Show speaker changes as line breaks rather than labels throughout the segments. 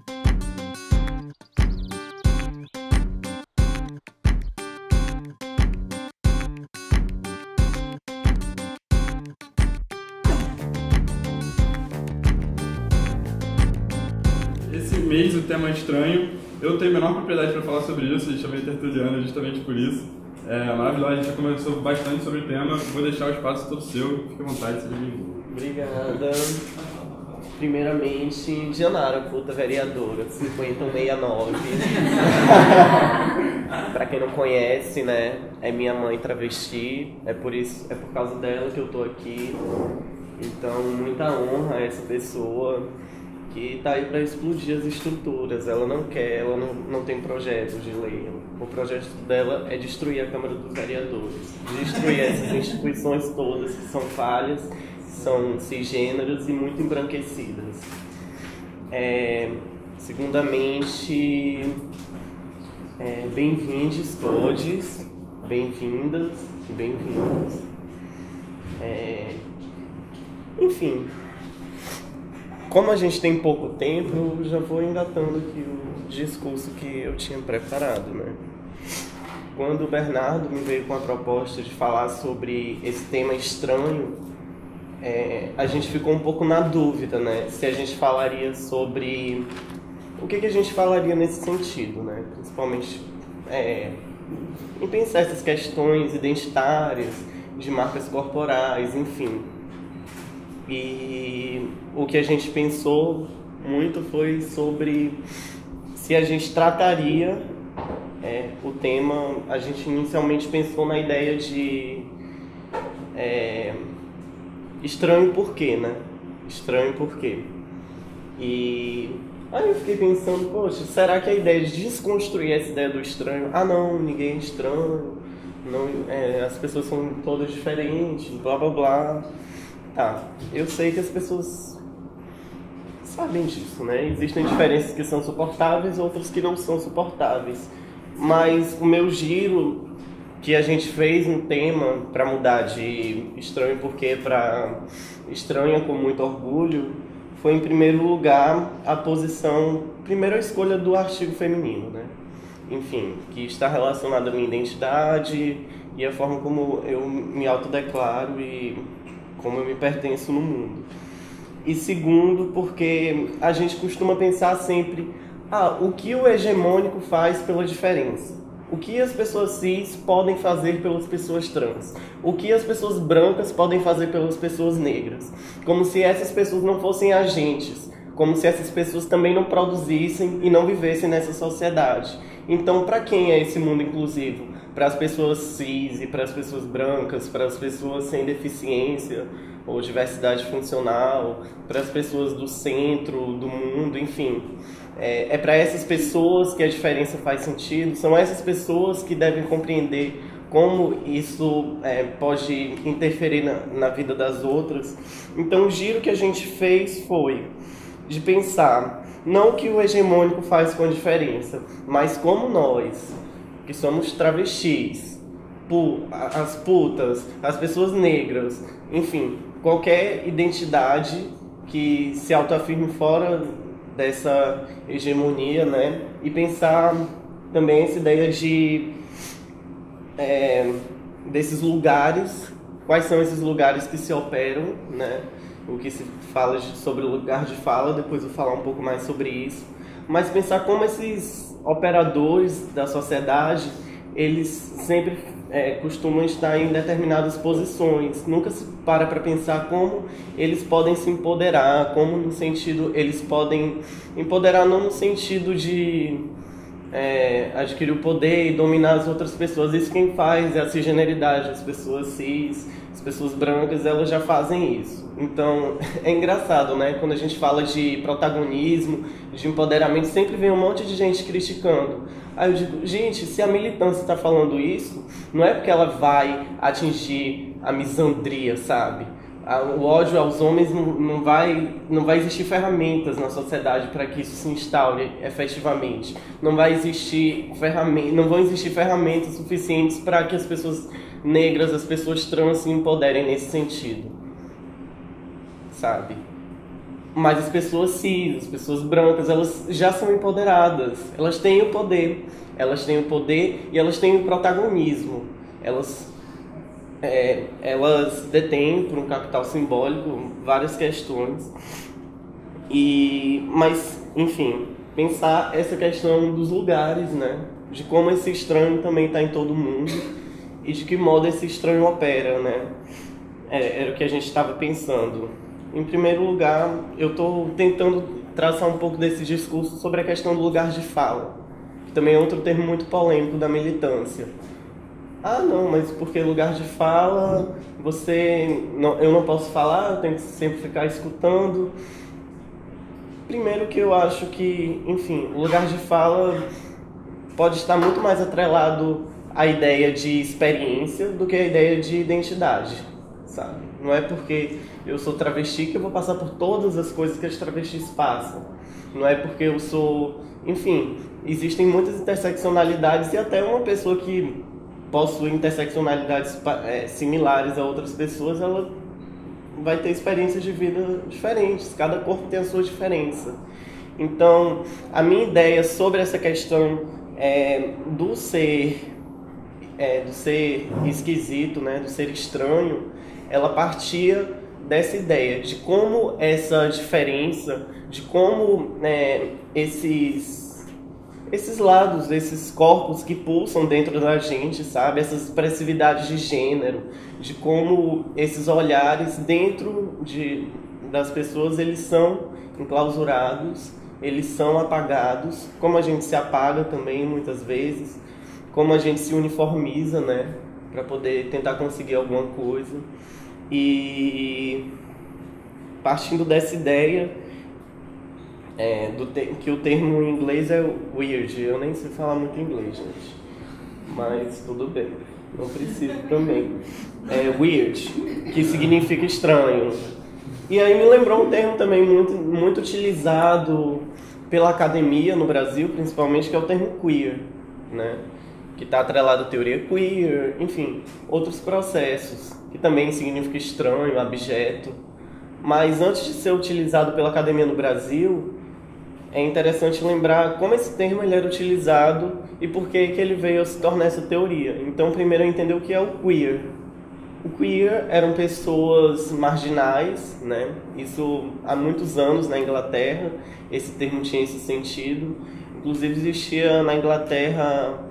Esse mês o tema é estranho. Eu tenho a menor propriedade para falar sobre isso, a gente é meio tertuliano justamente por isso. É maravilhoso, a gente já conversou bastante sobre o tema. Vou deixar o espaço todo seu, fique à vontade, seja bem-vindo.
Obrigada. Primeiramente, Janara, puta vereadora, 5069. Pra quem não conhece, né, é minha mãe travesti, é por causa dela que eu tô aqui. Então, muita honra a essa pessoa que tá aí para explodir as estruturas. Ela não quer, ela não tem projeto de lei. O projeto dela é destruir a Câmara dos Vereadores, destruir essas instituições todas que são falhas, são cisgêneras e muito embranquecidas. Segundamente, bem-vindos todos, bem-vindas e bem-vindos. Enfim, como a gente tem pouco tempo, eu já vou engatando aqui o discurso que eu tinha preparado, né? Quando o Bernardo me veio com a proposta de falar sobre esse tema estranho, a gente ficou um pouco na dúvida, né? Se a gente falaria sobre... O que a gente falaria nesse sentido, né? Principalmente em pensar essas questões identitárias, de marcas corporais, enfim. E o que a gente pensou muito foi sobre se a gente trataria o tema. A gente inicialmente pensou na ideia de estranho por quê, né? Estranho por quê? E aí eu fiquei pensando, poxa, será que a ideia de desconstruir essa ideia do estranho, não, ninguém é estranho, não, as pessoas são todas diferentes, blá blá blá. Tá, eu sei que as pessoas sabem disso, né? Existem diferenças que são suportáveis, outras que não são suportáveis. Mas o meu giro, que a gente fez um tema para mudar de estranho porque para estranha com muito orgulho, foi em primeiro lugar a primeira escolha do artigo feminino, né? Enfim, que está relacionado à minha identidade e a forma como eu me autodeclaro e como eu me pertenço no mundo. E segundo, porque a gente costuma pensar sempre, o que o hegemônico faz pela diferença? O que as pessoas cis podem fazer pelas pessoas trans? O que as pessoas brancas podem fazer pelas pessoas negras? Como se essas pessoas não fossem agentes, como se essas pessoas também não produzissem e não vivessem nessa sociedade. Então, para quem é esse mundo inclusivo? Para as pessoas cis e para as pessoas brancas, para as pessoas sem deficiência ou diversidade funcional, para as pessoas do centro do mundo, enfim. É para essas pessoas que a diferença faz sentido, são essas pessoas que devem compreender como isso pode interferir na vida das outras. Então o giro que a gente fez foi de pensar não o que o hegemônico faz com a diferença, mas como nós, que somos travestis, as putas, as pessoas negras, enfim, qualquer identidade que se autoafirme fora dessa hegemonia, né? E pensar também essa ideia desses lugares, quais são esses lugares que se operam, né? O que se fala sobre o lugar de fala, depois eu vou falar um pouco mais sobre isso. Mas pensar como esses operadores da sociedade, eles sempre costumam estar em determinadas posições. Nunca se para pensar como eles podem se empoderar, como no sentido, eles podem empoderar não no sentido de adquirir o poder e dominar as outras pessoas. Isso quem faz é a cisgeneridade, as pessoas cis, as pessoas brancas, elas já fazem isso. Então, é engraçado, né? Quando a gente fala de protagonismo, de empoderamento, sempre vem um monte de gente criticando. Aí eu digo, gente, se a militância está falando isso, não é porque ela vai atingir a misandria, sabe? O ódio aos homens não vai existir ferramentas na sociedade para que isso se instaure efetivamente. Não vão existir ferramentas suficientes para que as pessoas negras, as pessoas trans se empoderem nesse sentido, sabe? Mas as pessoas cis, as pessoas brancas, elas já são empoderadas. Elas têm o poder. Elas têm o poder e elas têm o protagonismo. Elas detêm, por um capital simbólico, várias questões. Mas, enfim, pensar essa questão dos lugares, né? De como esse estranho também está em todo mundo e de que modo esse estranho opera, né? Era o que a gente estava pensando. Em primeiro lugar, eu estou tentando traçar um pouco desse discurso sobre a questão do lugar de fala, que também é outro termo muito polêmico da militância. Ah, não, mas porque lugar de fala, eu não posso falar, eu tenho que sempre ficar escutando. Primeiro que eu acho que, enfim, o lugar de fala pode estar muito mais atrelado à ideia de experiência do que à ideia de identidade, sabe? Não é porque eu sou travesti que eu vou passar por todas as coisas que as travestis passam. Não é porque eu sou... Enfim, existem muitas interseccionalidades e até uma pessoa que possui interseccionalidades similares a outras pessoas, ela vai ter experiências de vida diferentes. Cada corpo tem a sua diferença. Então, a minha ideia sobre essa questão do ser esquisito, né, do ser estranho, ela partia dessa ideia de como essa diferença, de como esses lados, esses corpos que pulsam dentro da gente, sabe? Essas expressividades de gênero, de como esses olhares dentro das pessoas, eles são enclausurados, eles são apagados, como a gente se apaga também muitas vezes, como a gente se uniformiza, né? Para poder tentar conseguir alguma coisa. E partindo dessa ideia, que o termo em inglês é weird, eu nem sei falar muito inglês, gente, mas tudo bem, não preciso também. Weird, que significa estranho. E aí me lembrou um termo também muito, muito utilizado pela academia no Brasil, principalmente, que é o termo queer, né? Que está atrelado à teoria queer, enfim, outros processos, que também significa estranho, abjeto. Mas antes de ser utilizado pela academia no Brasil, é interessante lembrar como esse termo ele era utilizado e por que ele veio a se tornar essa teoria. Então, primeiro, entender o que é o queer. O queer eram pessoas marginais, né? Isso há muitos anos na Inglaterra, esse termo tinha esse sentido. Inclusive, existia na Inglaterra,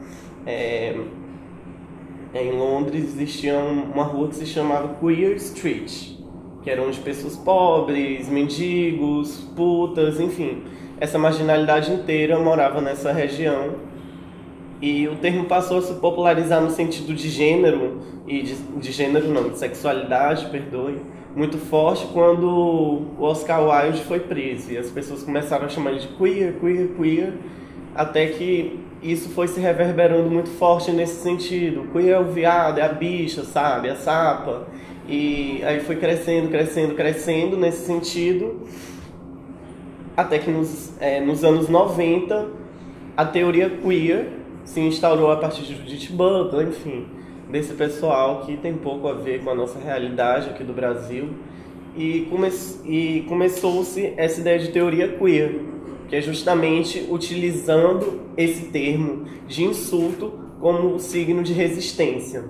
em Londres, existia uma rua que se chamava Queer Street, que era onde pessoas pobres, mendigos, putas, enfim, essa marginalidade inteira morava nessa região. E o termo passou a se popularizar no sentido de gênero, e de sexualidade, perdoe, muito forte quando o Oscar Wilde foi preso. E as pessoas começaram a chamar ele de queer, queer, queer, até que isso foi se reverberando muito forte nesse sentido. Queer é o viado, é a bicha, sabe, a sapa. E aí foi crescendo, crescendo, crescendo nesse sentido, até que nos anos 90, a teoria queer se instaurou a partir de Judith Butler, enfim, desse pessoal que tem pouco a ver com a nossa realidade aqui do Brasil. E começou-se essa ideia de teoria queer, que é justamente utilizando esse termo de insulto como signo de resistência.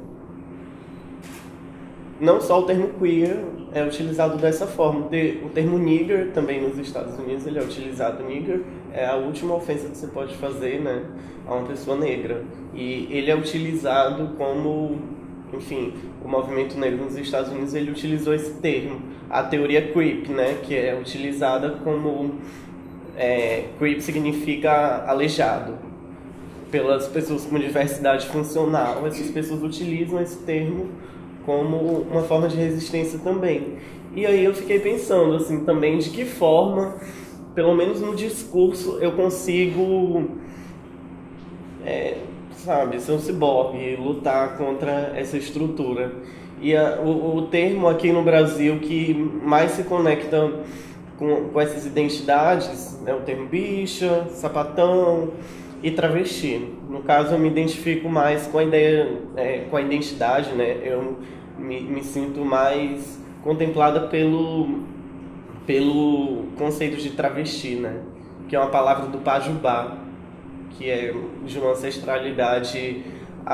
Não só o termo queer é utilizado dessa forma. O termo nigger também nos Estados Unidos ele é utilizado. Nigger é a última ofensa que você pode fazer, né, a uma pessoa negra. E ele é utilizado como, enfim, o movimento negro nos Estados Unidos ele utilizou esse termo. A teoria creep, né, que é utilizada como... creep significa aleijado. Pelas pessoas com diversidade funcional, essas pessoas utilizam esse termo como uma forma de resistência também. E aí eu fiquei pensando assim também de que forma, pelo menos no discurso, eu consigo ser um ciborgue, lutar contra essa estrutura. E o termo aqui no Brasil que mais se conecta com essas identidades é o termo bicha, sapatão e travesti. No caso, eu me identifico mais com a ideia, com a identidade, né? Eu me sinto mais contemplada pelo conceito de travesti, né? Que é uma palavra do Pajubá, que é de uma ancestralidade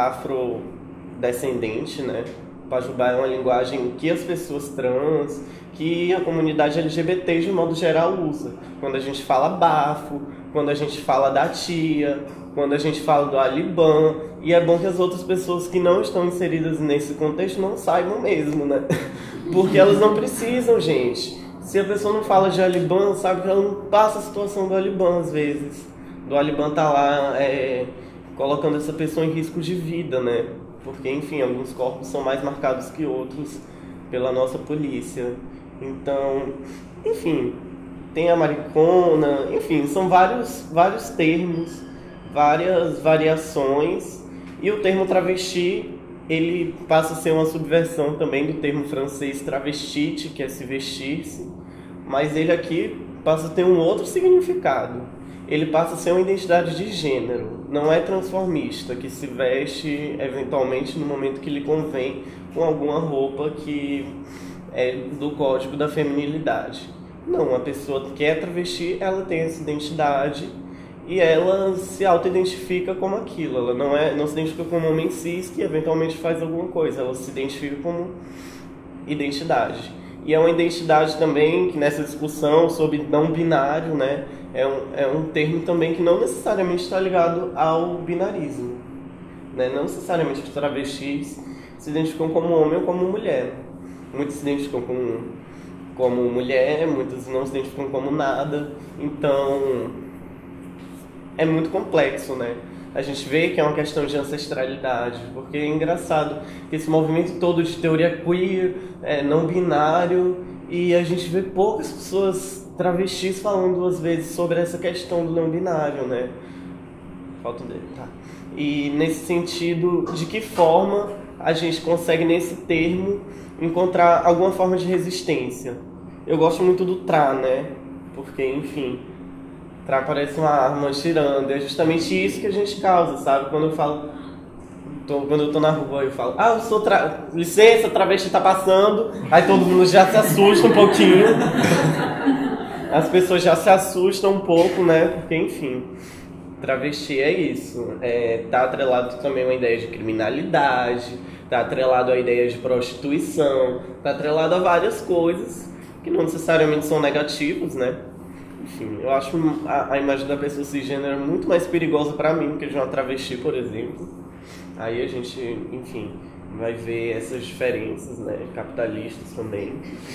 afrodescendente, né? O Pajubá é uma linguagem que as pessoas trans, que a comunidade LGBT de modo geral usa. Quando a gente fala bafo, quando a gente fala da tia, quando a gente fala do Alibã, e é bom que as outras pessoas que não estão inseridas nesse contexto não saibam mesmo, né? Porque elas não precisam, gente. Se a pessoa não fala de Alibã, sabe que ela não passa a situação do Alibã às vezes. Do Alibã tá lá colocando essa pessoa em risco de vida, né? Porque, enfim, alguns corpos são mais marcados que outros pela nossa polícia. Então, enfim, tem a maricona, enfim, são vários termos, várias variações. E o termo travesti, ele passa a ser uma subversão também do termo francês travestite, que é se vestir-se. Mas ele aqui passa a ter um outro significado. Ele passa a ser uma identidade de gênero, não é transformista, que se veste eventualmente no momento que lhe convém com alguma roupa que é do código da feminilidade. Não, a pessoa que é travesti, ela tem essa identidade e ela se auto-identifica como aquilo. Ela não se identifica como homem cis que eventualmente faz alguma coisa, ela se identifica como identidade. E é uma identidade também que nessa discussão sobre não binário, né, é um termo também que não necessariamente está ligado ao binarismo, né? Não necessariamente os travestis se identificam como homem ou como mulher. Muitos se identificam como mulher, muitos não se identificam como nada. Então, é muito complexo, né? A gente vê que é uma questão de ancestralidade, porque é engraçado que esse movimento todo de teoria queer, não binário, e a gente vê poucas pessoas travestis falando às vezes sobre essa questão do não binário, né? Falta dele, tá? E nesse sentido, de que forma a gente consegue nesse termo encontrar alguma forma de resistência? Eu gosto muito do tra, né? Porque, enfim, tra parece uma arma tirando, é justamente isso que a gente causa, sabe? Quando eu falo, quando eu tô na rua, eu falo, eu sou licença, travesti tá passando, aí todo mundo já se assusta um pouquinho. As pessoas já se assustam um pouco, né? Porque, enfim, travesti é isso. Tá atrelado também a uma ideia de criminalidade, tá atrelado a ideia de prostituição, tá atrelado a várias coisas que não necessariamente são negativos, né? Enfim, eu acho a imagem da pessoa cisgênero muito mais perigosa pra mim do que de uma travesti, por exemplo. Aí a gente, enfim, vai ver essas diferenças, né? Capitalistas também.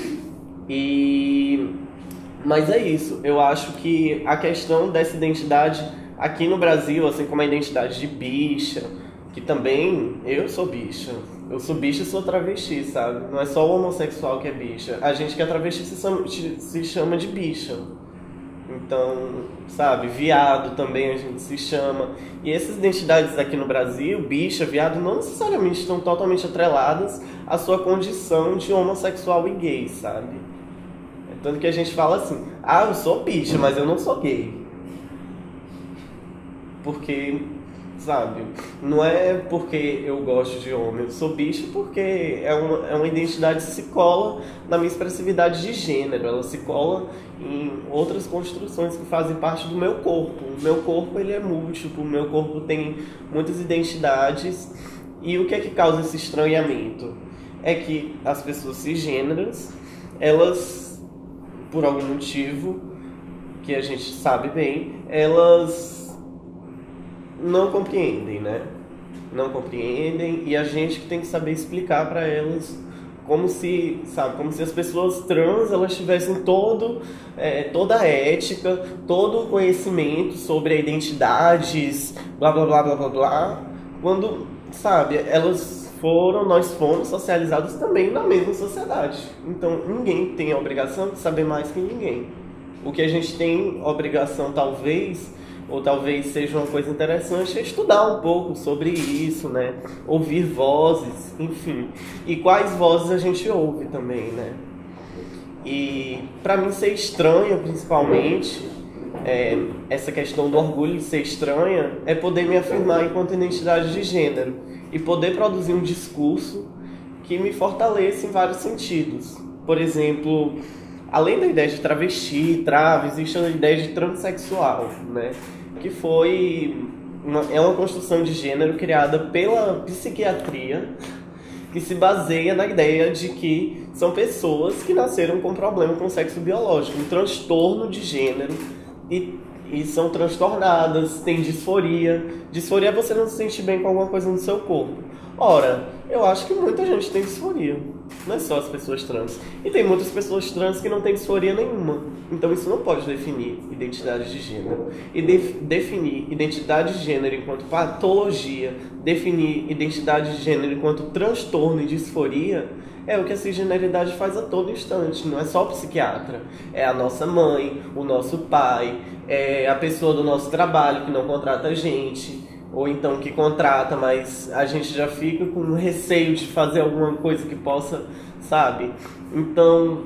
Mas é isso, eu acho que a questão dessa identidade aqui no Brasil, assim como a identidade de bicha, que também eu sou bicha e sou travesti, sabe? Não é só o homossexual que é bicha, a gente que é travesti se chama de bicha. Então, sabe, viado também a gente se chama. E essas identidades aqui no Brasil, bicha, viado, não necessariamente estão totalmente atreladas à sua condição de homossexual e gay, sabe? Tanto que a gente fala assim, eu sou bicha, mas eu não sou gay. Porque, sabe, não é porque eu gosto de homem, eu sou bicha porque é uma identidade que se cola na minha expressividade de gênero, ela se cola em outras construções que fazem parte do meu corpo. O meu corpo, ele é múltiplo, o meu corpo tem muitas identidades. E o que é que causa esse estranhamento? É que as pessoas cisgêneras, elas, por algum motivo que a gente sabe bem, elas não compreendem, né? Não compreendem, e a gente que tem que saber explicar para elas como se as pessoas trans, elas tivessem toda a ética, todo o conhecimento sobre identidades, blá blá blá blá blá blá, quando, sabe, nós fomos socializados também na mesma sociedade. Então, ninguém tem a obrigação de saber mais que ninguém. O que a gente tem obrigação, talvez seja uma coisa interessante, é estudar um pouco sobre isso, né? Ouvir vozes, enfim. E quais vozes a gente ouve também, né? E, pra mim, ser estranha, principalmente, essa questão do orgulho de ser estranha, é poder me afirmar enquanto identidade de gênero e poder produzir um discurso que me fortaleça em vários sentidos. Por exemplo, além da ideia de travesti, existe a ideia de transexual, né? Que é uma construção de gênero criada pela psiquiatria, que se baseia na ideia de que são pessoas que nasceram com problema com o sexo biológico, um transtorno de gênero, e são transtornadas, têm disforia. Disforia é você não se sentir bem com alguma coisa no seu corpo. Ora, eu acho que muita gente tem disforia, não é só as pessoas trans. E tem muitas pessoas trans que não têm disforia nenhuma. Então isso não pode definir identidade de gênero. E definir identidade de gênero enquanto patologia, definir identidade de gênero enquanto transtorno e disforia, é o que a cisgeneridade faz a todo instante. Não é só o psiquiatra, é a nossa mãe, o nosso pai, é a pessoa do nosso trabalho que não contrata a gente, ou então que contrata, mas a gente já fica com receio de fazer alguma coisa que possa, sabe? Então,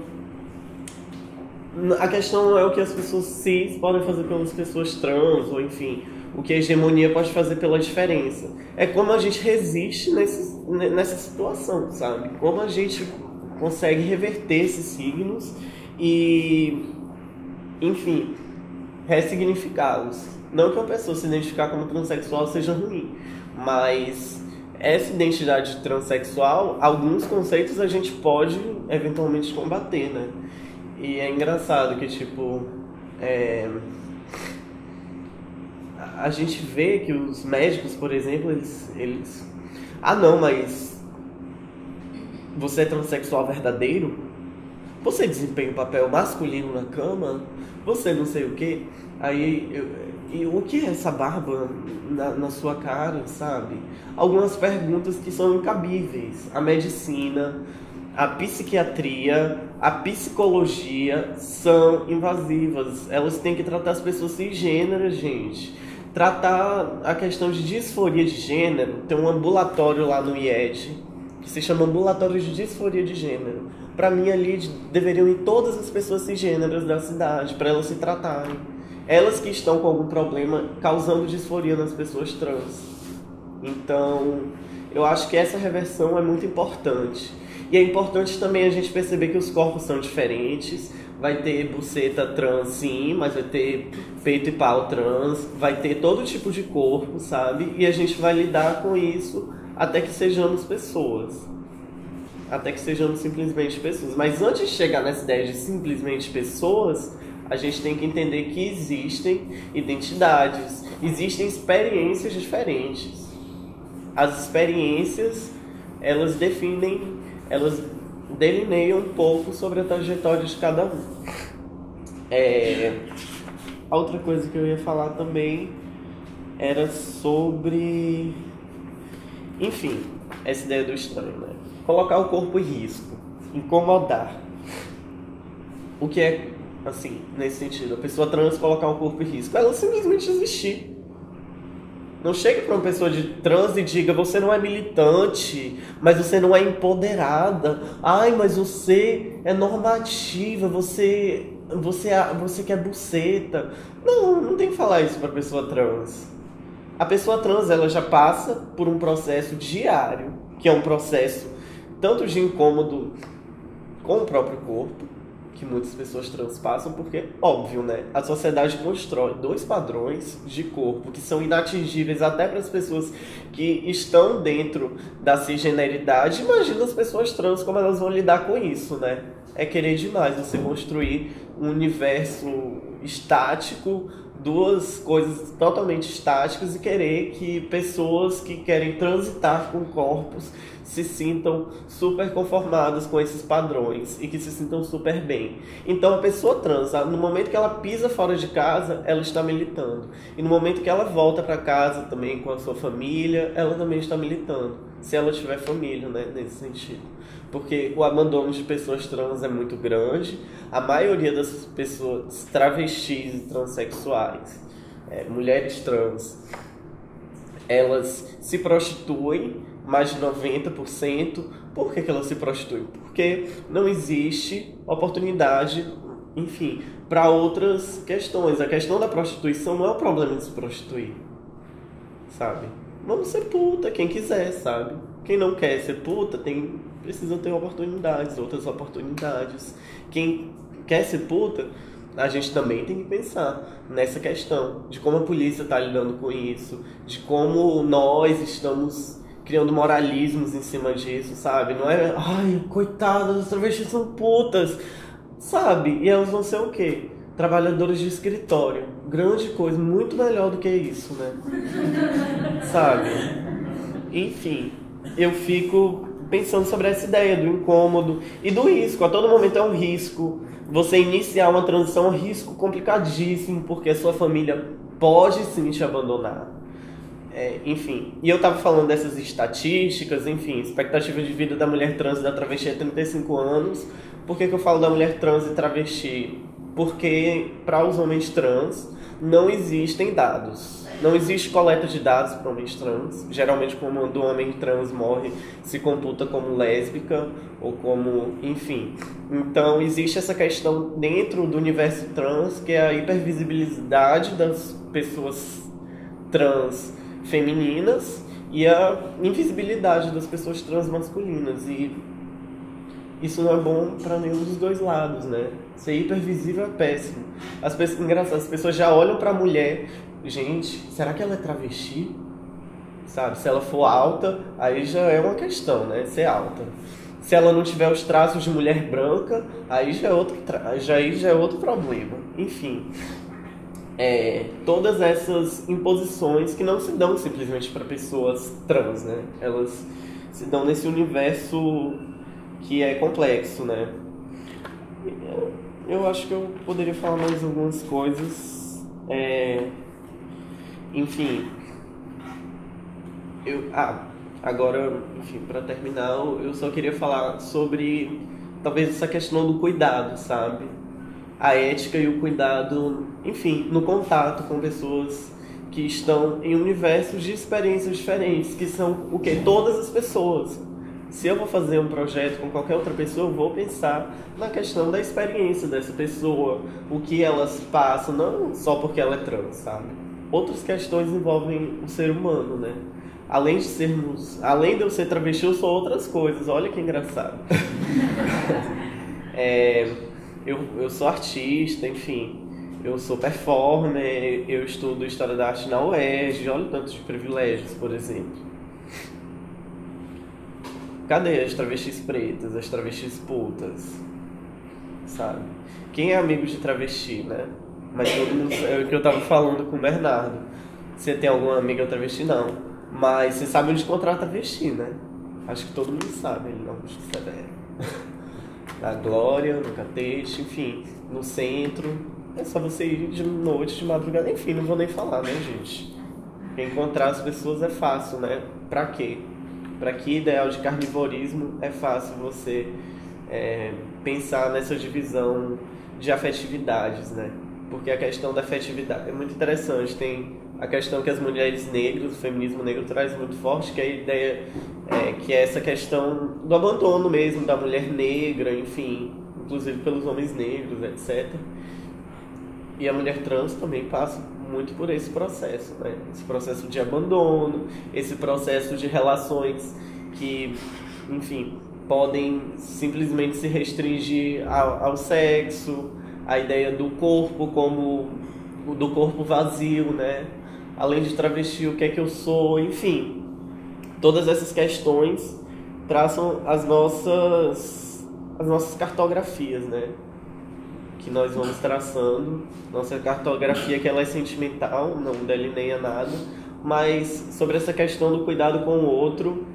a questão não é o que as pessoas cis podem fazer pelas pessoas trans, ou enfim, o que a hegemonia pode fazer pela diferença. É como a gente resiste nessa situação, sabe? Como a gente consegue reverter esses signos e, enfim, ressignificá-los. Não que uma pessoa se identificar como transexual seja ruim, mas essa identidade transexual, alguns conceitos a gente pode eventualmente combater, né? E é engraçado que, tipo, a gente vê que os médicos, por exemplo, eles... Ah, não, mas você é transexual verdadeiro? Você desempenha um papel masculino na cama? Você não sei o quê? E o que é essa barba na sua cara, sabe? Algumas perguntas que são incabíveis. A medicina, a psiquiatria, a psicologia são invasivas. Elas têm que tratar as pessoas cisgêneras, gente. Tratar a questão de disforia de gênero. Tem um ambulatório lá no IED que se chama Ambulatório de Disforia de Gênero. Pra mim, ali deveriam ir todas as pessoas cisgêneras da cidade, para elas se tratarem. Elas que estão com algum problema causando disforia nas pessoas trans. Então, eu acho que essa reversão é muito importante. E é importante também a gente perceber que os corpos são diferentes. Vai ter buceta trans, sim, mas vai ter peito e pau trans. Vai ter todo tipo de corpo, sabe? E a gente vai lidar com isso até que sejamos pessoas. Até que sejamos simplesmente pessoas. Mas antes de chegar nessa ideia de simplesmente pessoas, a gente tem que entender que existem identidades, existem experiências diferentes. As experiências, elas delineiam um pouco sobre a trajetória de cada um. A outra coisa que eu ia falar também era sobre... Enfim, essa ideia do estranho, né? Colocar o corpo em risco, incomodar. O que é, assim, nesse sentido? A pessoa trans colocar o corpo em risco, ela simplesmente existir. Não chegue para uma pessoa de trans e diga: você não é militante, mas você não é empoderada. Ai, mas você é normativa, você quer buceta. Não tem que falar isso para a pessoa trans. A pessoa trans, ela já passa por um processo diário, que é um processo tanto de incômodo com o próprio corpo, que muitas pessoas trans passam, porque, óbvio, né? A sociedade constrói dois padrões de corpo que são inatingíveis até para as pessoas que estão dentro da cisgeneridade. Imagina as pessoas trans, como elas vão lidar com isso, né? É querer demais você construir um universo estático, duas coisas totalmente estáticas, e querer que pessoas que querem transitar com corpos se sintam super conformadas com esses padrões e que se sintam super bem. Então a pessoa trans, no momento que ela pisa fora de casa, ela está militando. E no momento que ela volta para casa também com a sua família, ela também está militando. Se ela tiver família, né, nesse sentido. Porque o abandono de pessoas trans é muito grande. A maioria das pessoas travestis e transexuais, mulheres trans, elas se prostituem, mais de 90%. Por que elas se prostituem? Porque não existe oportunidade, enfim, para outras questões. A questão da prostituição não é o problema de se prostituir, sabe? Vamos ser puta, quem quiser, sabe? Quem não quer ser puta precisa ter oportunidades, outras oportunidades. Quem quer ser puta, a gente também tem que pensar nessa questão de como a polícia está lidando com isso, de como nós estamos criando moralismos em cima disso, sabe? Não é, ai, coitadas, as travestis são putas, sabe? E elas vão ser o quê? Trabalhadores de escritório. Grande coisa, muito melhor do que isso, né? Sabe? Enfim, eu fico pensando sobre essa ideia do incômodo e do risco. A todo momento é um risco. Você iniciar uma transição é um risco complicadíssimo, porque a sua família pode sim te abandonar. Enfim, e eu tava falando dessas estatísticas, enfim, expectativa de vida da mulher trans e da travesti é 35 anos. Por que eu falo da mulher trans e travesti? Porque para os homens trans não existem dados. Não existe coleta de dados para homens trans. Geralmente, quando o homem trans morre, se computa como lésbica ou como... enfim. Então, existe essa questão dentro do universo trans, que é a hipervisibilidade das pessoas trans femininas e a invisibilidade das pessoas trans masculinas. E isso não é bom para nenhum dos dois lados, né? Ser hipervisível é péssimo. Engraçado, as pessoas já olham para a mulher... Gente, será que ela é travesti? Sabe, se ela for alta, aí já é uma questão, né? Ser alta. Se ela não tiver os traços de mulher branca, aí já é outro problema. Enfim, todas essas imposições que não se dão simplesmente para pessoas trans, né? Elas se dão nesse universo que é complexo, né? Eu acho que eu poderia falar mais algumas coisas. Enfim, agora, enfim, para terminar, eu só queria falar sobre talvez essa questão do cuidado, sabe? A ética e o cuidado, enfim, no contato com pessoas que estão em universos de experiências diferentes, que são o quê? Todas as pessoas. Se eu vou fazer um projeto com qualquer outra pessoa, eu vou pensar na questão da experiência dessa pessoa, o que elas passam, não só porque ela é trans, sabe? Outras questões envolvem o ser humano, né? Além de eu ser travesti, eu sou outras coisas. Olha que engraçado. Eu sou artista, enfim. Eu sou performer, eu estudo História da Arte na UERJ. Olha o tanto de privilégios, por exemplo. Cadê as travestis pretas, as travestis putas? Sabe? Quem é amigo de travesti, né? Mas todo mundo... É o que eu tava falando com o Bernardo. Você tem alguma amiga travesti? Não. Mas você sabe onde encontrar travesti, né? Acho que todo mundo sabe. Não, acho que Severo. Na Glória, no Catete, enfim. No centro. É só você ir de noite, de madrugada. Enfim, não vou nem falar, né, gente? Encontrar as pessoas é fácil, né? Pra quê? Pra que ideal de carnivorismo é fácil você pensar nessa divisão de afetividades, né? Porque a questão da afetividade é muito interessante. Tem a questão que as mulheres negras, o feminismo negro traz muito forte, que é a ideia que é essa questão do abandono mesmo da mulher negra, enfim, inclusive pelos homens negros, etc. E a mulher trans também passa muito por esse processo, né? Esse processo de abandono, esse processo de relações que, enfim, podem simplesmente se restringir ao sexo, a ideia do corpo como do corpo vazio, né? Além de travesti, o que é que eu sou, enfim. Todas essas questões traçam as nossas cartografias, né? Que nós vamos traçando. Nossa cartografia, que ela é sentimental, não delineia nada, mas sobre essa questão do cuidado com o outro,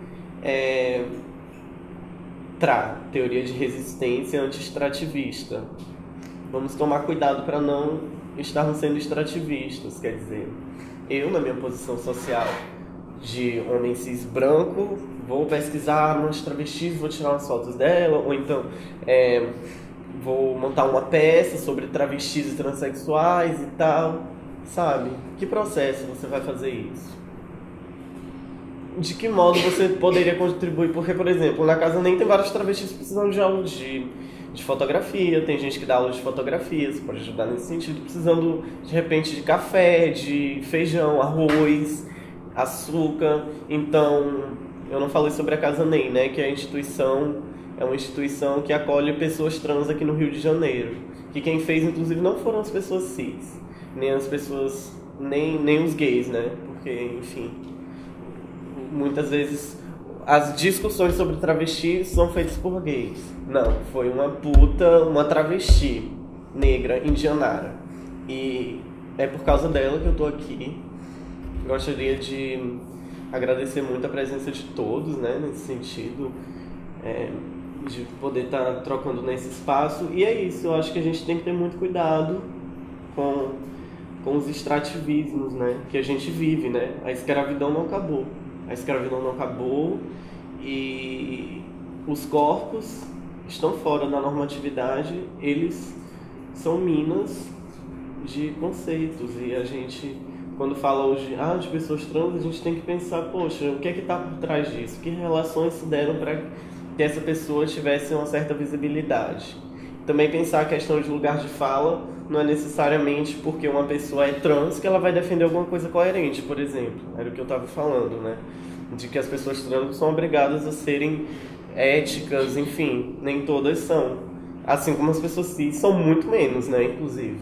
teoria de resistência anti-extrativista. Vamos tomar cuidado para não estarmos sendo extrativistas, quer dizer, eu na minha posição social de homem cis branco, vou pesquisar umas travestis, vou tirar umas fotos dela, ou então vou montar uma peça sobre travestis e transexuais e tal, sabe? Que processo você vai fazer isso? De que modo você poderia contribuir? Porque, por exemplo, na casa nem tem vários travestis precisando de aula de fotografia, tem gente que dá aula de fotografia, você pode ajudar nesse sentido, precisando, de repente, de café, de feijão, arroz, açúcar. Então, eu não falei sobre a Casa NEM, né, que é uma instituição que acolhe pessoas trans aqui no Rio de Janeiro. que quem fez, inclusive, não foram as pessoas cis, nem as pessoas, nem os gays, né? Porque, enfim, muitas vezes as discussões sobre travesti são feitas por gays. Não, foi uma travesti negra, indianara. E é por causa dela que eu tô aqui. Gostaria de agradecer muito a presença de todos, né, nesse sentido, de poder estar trocando nesse espaço. E é isso, eu acho que a gente tem que ter muito cuidado com os extrativismos, né, que a gente vive, né. A escravidão não acabou. A escravidão não acabou e os corpos estão fora da normatividade, eles são minas de conceitos. E a gente, quando fala hoje de pessoas trans, a gente tem que pensar, poxa, o que é que está por trás disso? Que relações se deram para que essa pessoa tivesse uma certa visibilidade? Também pensar a questão de lugar de fala, não é necessariamente porque uma pessoa é trans que ela vai defender alguma coisa coerente, por exemplo. Era o que eu estava falando, né? De que as pessoas trans são obrigadas a serem éticas, enfim, nem todas são. Assim como as pessoas cis são muito menos, né, inclusive.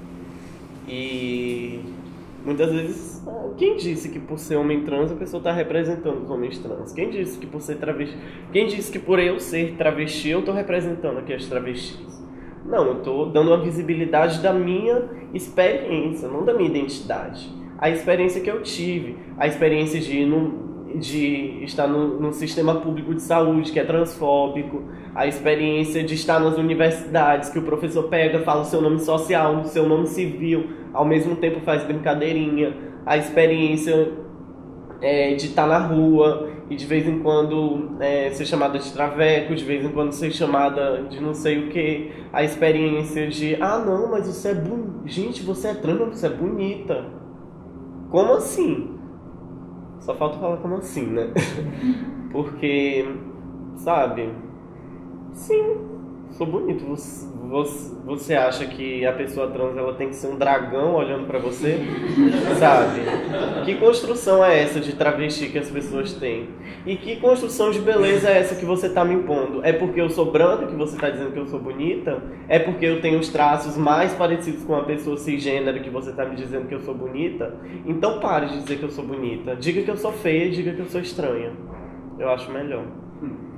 E muitas vezes, quem disse que por ser homem trans a pessoa está representando os homens trans? Quem disse que por ser travesti? Quem disse que por eu ser travesti eu estou representando aqui as travestis? Não, eu estou dando uma visibilidade da minha experiência, não da minha identidade. A experiência que eu tive, a experiência de estar no sistema público de saúde, que é transfóbico, a experiência de estar nas universidades, que o professor pega, fala o seu nome social, o seu nome civil, ao mesmo tempo faz brincadeirinha, a experiência de estar na rua e de vez em quando ser chamada de traveco, de vez em quando ser chamada de não sei o que, a experiência de, não, mas você é bonita, gente, você é trans, mas você é bonita. Como assim? Só falta falar como assim, né? Porque, sabe? Sim, sou bonito. Você acha que a pessoa trans ela tem que ser um dragão olhando pra você? Sabe? Que construção é essa de travesti que as pessoas têm? E que construção de beleza é essa que você tá me impondo? É porque eu sou branca que você tá dizendo que eu sou bonita? É porque eu tenho os traços mais parecidos com uma pessoa cisgênero que você tá me dizendo que eu sou bonita? Então pare de dizer que eu sou bonita. Diga que eu sou feia e diga que eu sou estranha. Eu acho melhor.